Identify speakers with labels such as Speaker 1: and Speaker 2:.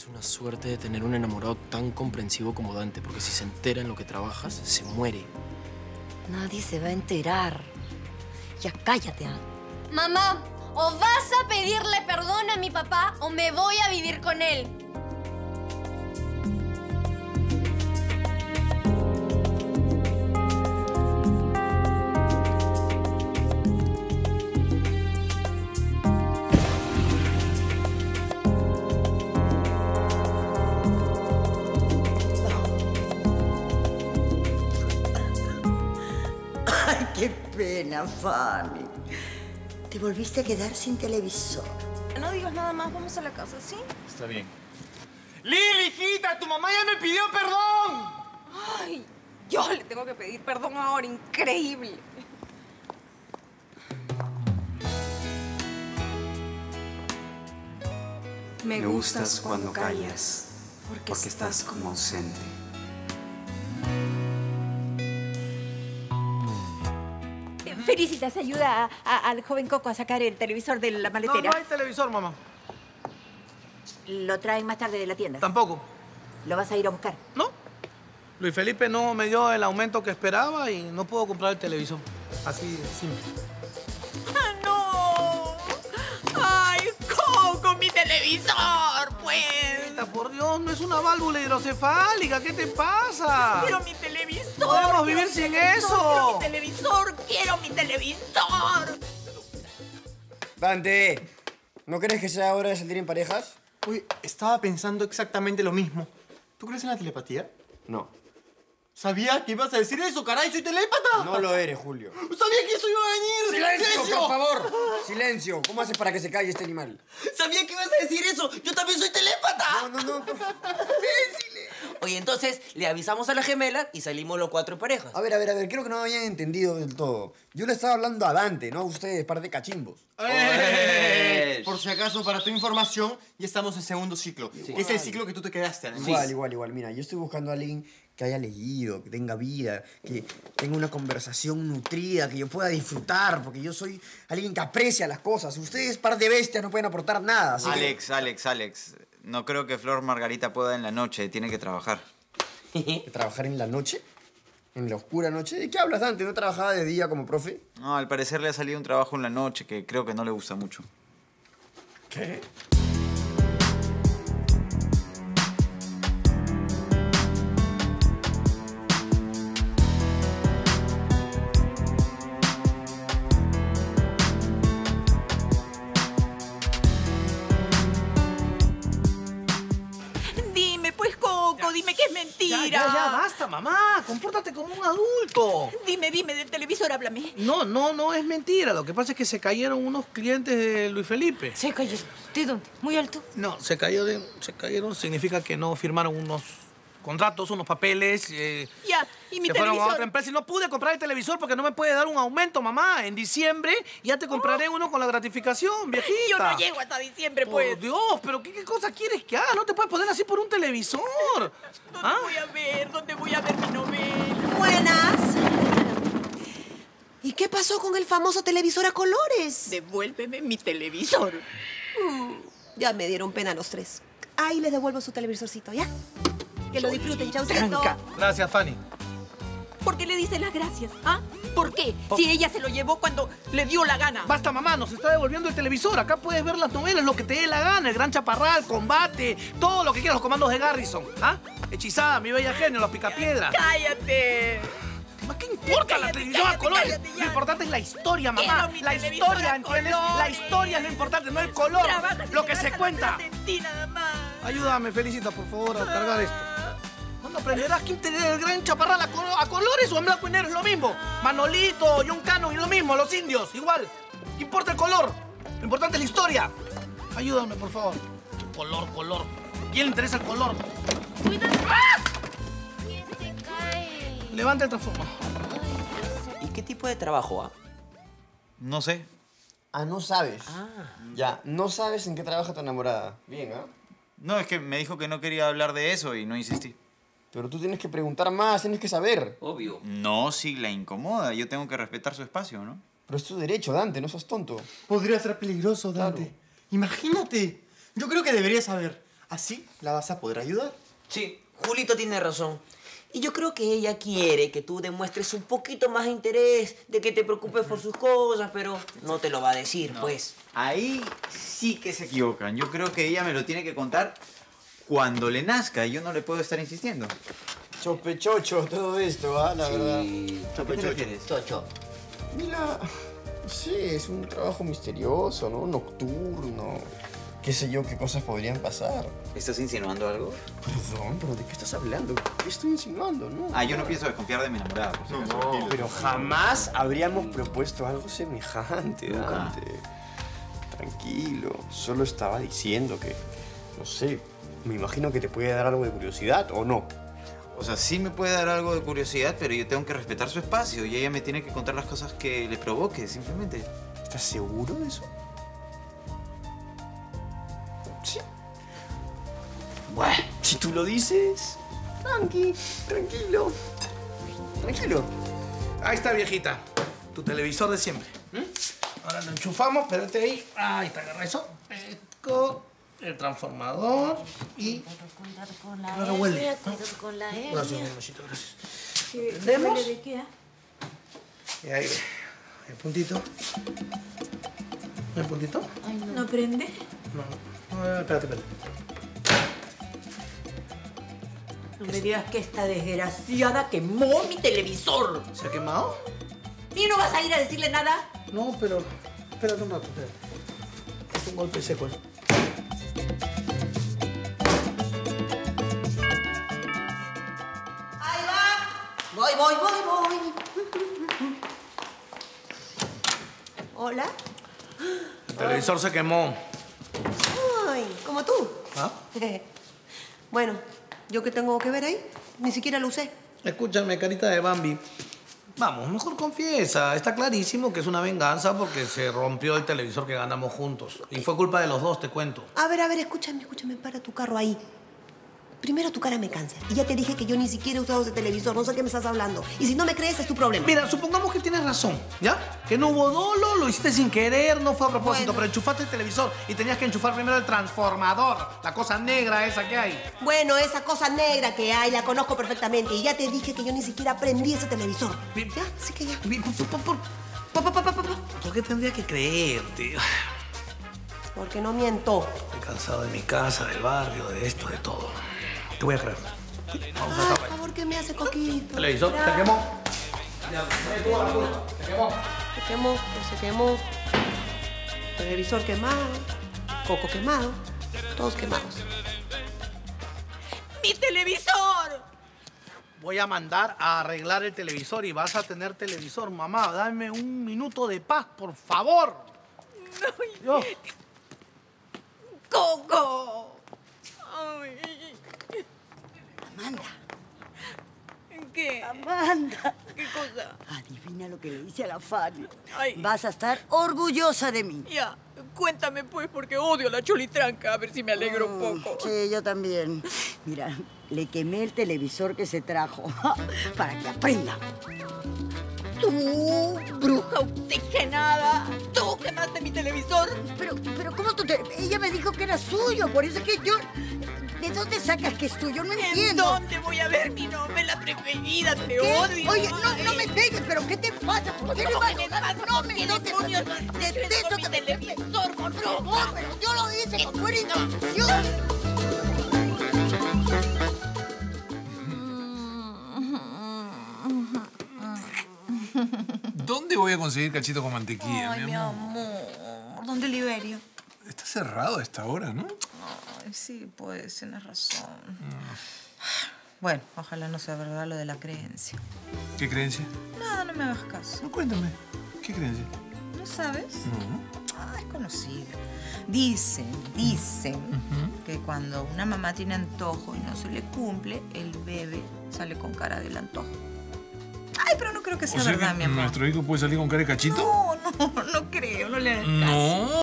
Speaker 1: Tienes una suerte de tener un enamorado tan comprensivo como Dante, porque si se entera en lo que trabajas, se muere.
Speaker 2: Nadie se va a enterar. Ya cállate, ¿ah?
Speaker 3: Mamá, o vas a pedirle perdón a mi papá o me voy a vivir con él.
Speaker 4: ¡Qué pena, Fanny! Te volviste a quedar sin televisor.
Speaker 2: No digas nada más, vamos a la casa, ¿sí?
Speaker 5: Está bien. ¡Lili, hijita! ¡Tu mamá ya me pidió perdón!
Speaker 2: Ay, yo le tengo que pedir perdón ahora, increíble.
Speaker 6: Me gustas cuando callas, porque estás como ausente.
Speaker 7: Felicitas, ayuda al joven Coco a sacar el televisor de la maletera.
Speaker 8: No hay televisor, mamá.
Speaker 7: Lo traen más tarde de la tienda.
Speaker 8: Tampoco.
Speaker 7: ¿Lo vas a ir a buscar?
Speaker 8: No. Luis Felipe no me dio el aumento que esperaba y no puedo comprar el televisor. Así de simple.
Speaker 7: ¡Ah, no! ¡Ay, Coco, mi televisor, pues!
Speaker 8: Por Dios, no es una válvula hidrocefálica. ¿Qué te pasa?
Speaker 7: ¡Quiero mi televisor!
Speaker 8: ¡Podemos vivir sin eso!
Speaker 7: ¡Quiero mi televisor! ¡Quiero mi televisor!
Speaker 9: Dante, ¿no crees que sea hora de salir en parejas?
Speaker 5: Uy, estaba pensando exactamente lo mismo. ¿Tú crees en la telepatía?
Speaker 9: No.
Speaker 5: Sabía que ibas a decir eso, caray, soy telépata.
Speaker 9: No lo eres, Julio.
Speaker 5: Sabía que eso iba a venir.
Speaker 9: ¡Silencio, por favor! ¡Silencio! ¿Cómo haces para que se calle este animal?
Speaker 10: Sabía que ibas a decir eso. Yo también soy telépata.
Speaker 9: No.
Speaker 10: Oye, entonces le avisamos a la gemela y salimos los 4 en parejas.
Speaker 9: A ver, creo que no me habían entendido del todo. Yo le estaba hablando a Dante, no a ustedes, par de cachimbos.
Speaker 5: Por si acaso, para tu información, ya estamos en segundo ciclo. Sí. Que es el ciclo que tú te quedaste, además.
Speaker 9: Igual. Mira, yo estoy buscando a alguien que haya leído, que tenga vida, que tenga una conversación nutrida, que yo pueda disfrutar, porque yo soy alguien que aprecia las cosas. Ustedes, par de bestias, no pueden aportar nada. Así
Speaker 11: Alex. No creo que Flor Margarita pueda en la noche. Tiene que trabajar.
Speaker 9: ¿Trabajar en la noche? ¿En la oscura noche? ¿De qué hablas, Dante? ¿No trabajaba de día como profe?
Speaker 11: No, al parecer le ha salido un trabajo en la noche que creo que no le gusta mucho.
Speaker 9: ¿Qué?
Speaker 7: Dime, pues, Coco, dime que es mentira.
Speaker 8: Ya, basta, mamá. Compórtate como un adulto.
Speaker 7: Dime, del televisor, háblame.
Speaker 8: No es mentira. Lo que pasa es que se cayeron unos clientes de Luis Felipe.
Speaker 7: ¿Se cayeron? ¿De dónde? ¿Muy alto?
Speaker 8: No, se cayeron significa que no firmaron unos contratos, unos papeles.
Speaker 7: Ya, ¿y mi
Speaker 8: se
Speaker 7: televisor?
Speaker 8: fueron a otra empresa y no pude comprar el televisor porque no me puede dar un aumento, mamá. En diciembre ya te compraré uno con la gratificación, viejita.
Speaker 7: Yo no llego hasta diciembre, pues.
Speaker 8: Por Dios, pero ¿qué cosa quieres que haga? No te puedes poner así por un televisor.
Speaker 7: ¿Dónde voy a ver mi novela?
Speaker 2: Buenas. ¿Y qué pasó con el famoso televisor a colores?
Speaker 7: Devuélveme mi televisor.
Speaker 2: Ya me dieron pena los 3. Ahí les devuelvo su televisorcito, ¿ya? Que lo disfruten, chaucito.
Speaker 8: Gracias, Fanny.
Speaker 7: ¿Por qué le dices las gracias? ¿Ah? ¿Por qué? Si ella se lo llevó cuando le dio la gana.
Speaker 8: Basta, mamá, nos está devolviendo el televisor. Acá puedes ver las novelas, lo que te dé la gana. El Gran Chaparral, Combate, todo lo que quieras, los comandos de Garrison. ¿Ah? Hechizada, Mi Bella Genio, Los Picapiedras.
Speaker 7: ¡Cállate!
Speaker 8: ¿Qué importa la televisión a colores? Lo importante es la historia, mamá. La historia, ¿entiendes? La historia es lo importante, no el color. Lo que se cuenta. Ayúdame, Felicita, por favor, a cargar esto. ¿Cuándo aprenderás quién te da el Gran Chaparral a colores o en blanco y negro? Es lo mismo. Manolito, John Cano y lo mismo, los indios, igual. ¿Qué importa el color? Lo importante es la historia. Ayúdame, por favor. Color. ¿Quién le interesa el color?
Speaker 3: Cuidado.
Speaker 8: ¡Ah!
Speaker 3: Que se cae.
Speaker 8: Levanta el transformador.
Speaker 10: ¿Y qué tipo de trabajo,
Speaker 11: No sé.
Speaker 9: No sabes. Ya, no sabes en qué trabaja tu enamorada. Bien,
Speaker 11: No, es que me dijo que no quería hablar de eso y no insistí.
Speaker 9: Pero tú tienes que preguntar más, tienes que saber.
Speaker 10: Obvio.
Speaker 11: No, si la incomoda. Yo tengo que respetar su espacio, ¿no?
Speaker 9: Pero es tu derecho, Dante, no seas tonto.
Speaker 5: Podría ser peligroso, Dante.
Speaker 9: Claro.
Speaker 5: Imagínate. Yo creo que deberías saber. Así la vas a poder ayudar.
Speaker 10: Sí, Julito tiene razón. Y yo creo que ella quiere que tú demuestres un poquito más de interés, de que te preocupes por sus cosas, pero no te lo va a decir, pues.
Speaker 11: Ahí sí que se equivocan. Yo creo que ella me lo tiene que contar cuando le nazca. Yo no le puedo estar insistiendo.
Speaker 9: Chopechocho todo esto, ¿ah? La verdad.
Speaker 11: Chopechocho.
Speaker 10: Chocho.
Speaker 9: Mira, no sé, es un trabajo misterioso, ¿no? Nocturno. Qué sé yo, qué cosas podrían pasar.
Speaker 11: ¿Estás insinuando algo?
Speaker 9: Perdón, pero ¿de qué estás hablando? ¿Qué estoy insinuando, no?
Speaker 11: Ah, yo no pienso desconfiar de mi enamorada, por si acaso.
Speaker 9: No, pero jamás habríamos propuesto algo semejante, Dante. Tranquilo, solo estaba diciendo que, no sé, me imagino que te puede dar algo de curiosidad, ¿o no?
Speaker 11: O sea, sí me puede dar algo de curiosidad, pero yo tengo que respetar su espacio y ella me tiene que contar las cosas que le provoque, simplemente.
Speaker 9: ¿Estás seguro de eso? Sí. Bueno, si tú lo dices, tranquilo.
Speaker 8: Ahí está, viejita. Tu televisor de siempre. Ahora lo enchufamos, espérate ahí. Ahí está, agarra eso. El transformador y... Ahora huele. Gracias, mamacito, gracias. ¿Prendemos?
Speaker 7: ¿De qué?
Speaker 8: Y ahí, el puntito. ¿El puntito?
Speaker 7: Ay, no. ¿No prende?
Speaker 8: No, espérate.
Speaker 7: No me digas que esta desgraciada quemó mi televisor.
Speaker 8: ¿Se ha quemado?
Speaker 7: ¿Y no vas a ir a decirle nada?
Speaker 8: No, pero... Espérate un rato, espérate. Es un golpe seco.
Speaker 2: ¡Ahí va! Voy. ¿Hola?
Speaker 8: El televisor se quemó.
Speaker 2: Ay, como tú.
Speaker 8: ¿Ah?
Speaker 2: Bueno, ¿yo qué tengo que ver ahí? Ni siquiera lo usé.
Speaker 8: Escúchame, carita de Bambi. Vamos, mejor confiesa. Está clarísimo que es una venganza porque se rompió el televisor que ganamos juntos. Y fue culpa de los dos, te cuento.
Speaker 2: A ver, escúchame, para tu carro ahí. Primero, tu cara me cansa. Y ya te dije que yo ni siquiera he usado ese televisor. No sé qué me estás hablando. Y si no me crees, es tu problema.
Speaker 8: Mira, supongamos que tienes razón, ¿ya? Que no hubo dolo, lo hiciste sin querer, no fue a propósito,
Speaker 2: Bueno.
Speaker 8: pero enchufaste el televisor y tenías que enchufar primero el transformador, la cosa negra esa que hay.
Speaker 2: Bueno, esa cosa negra que hay, la conozco perfectamente. Y ya te dije que yo ni siquiera prendí ese televisor. ¿Ya? Así que ya.
Speaker 8: ¿Por qué tendría que creerte?
Speaker 2: Porque no miento.
Speaker 8: Estoy cansado de mi casa, del barrio, de esto, de todo. Te voy a creer. Vamos a
Speaker 2: Por
Speaker 8: acabar.
Speaker 2: favor, ¿qué me hace, Coquito?
Speaker 8: Televisor,
Speaker 2: Ya.
Speaker 8: te quemó. Te quemó.
Speaker 2: Se quemó. Televisor quemado. Coco quemado. Todos quemados.
Speaker 7: ¡Mi televisor!
Speaker 8: Voy a mandar a arreglar el televisor y vas a tener televisor. Mamá, dame un minuto de paz, por favor.
Speaker 7: No.
Speaker 8: Yo.
Speaker 7: ¡Coco! Ay.
Speaker 4: Amanda.
Speaker 7: ¿Qué?
Speaker 4: Amanda.
Speaker 7: ¿Qué cosa?
Speaker 4: Adivina lo que le hice a la Fanny.
Speaker 7: Ay.
Speaker 4: Vas a estar orgullosa de mí.
Speaker 7: Ya, cuéntame pues, porque odio a la chulitranca. A ver si me alegro un poco.
Speaker 4: Sí, yo también. Mira, le quemé el televisor que se trajo para que aprenda.
Speaker 7: Tú, bruja oxigenada, tú quemaste mi televisor.
Speaker 4: Pero ¿cómo tú te...? Ella me dijo que era suyo, por eso es que yo... ¿De dónde sacas que es tuyo? No entiendo.
Speaker 7: ¿En dónde voy a ver mi novela preferida? Te
Speaker 4: ¿Qué?
Speaker 7: odio.
Speaker 4: Oye, no me pegues, pero ¿qué te pasa? ¿Por qué le vas a pegar? No me toques. Detesto que me
Speaker 7: televisor, por
Speaker 4: favor, pero yo lo hice con buena intención.
Speaker 12: ¿Dónde voy a conseguir cachito con mantequilla,
Speaker 13: Ay,
Speaker 12: mi
Speaker 13: mi
Speaker 12: amor?
Speaker 13: amor. ¿Dónde Liberio?
Speaker 12: Está cerrado a esta hora, ¿no?
Speaker 13: Ay, sí, pues, tienes razón. Bueno, ojalá no sea verdad lo de la creencia.
Speaker 12: ¿Qué creencia?
Speaker 13: Nada, no me hagas caso.
Speaker 12: No, cuéntame. ¿Qué creencia?
Speaker 13: ¿No sabes?
Speaker 12: No.
Speaker 13: Ah, es conocida. Dicen que cuando una mamá tiene antojo y no se le cumple, el bebé sale con cara del antojo. Ay, pero no creo que sea
Speaker 12: O sea
Speaker 13: verdad,
Speaker 12: que
Speaker 13: mi amor.
Speaker 12: ¿Nuestro hijo puede salir con cara de cachito?
Speaker 13: No creo, no le hagas caso.
Speaker 12: No.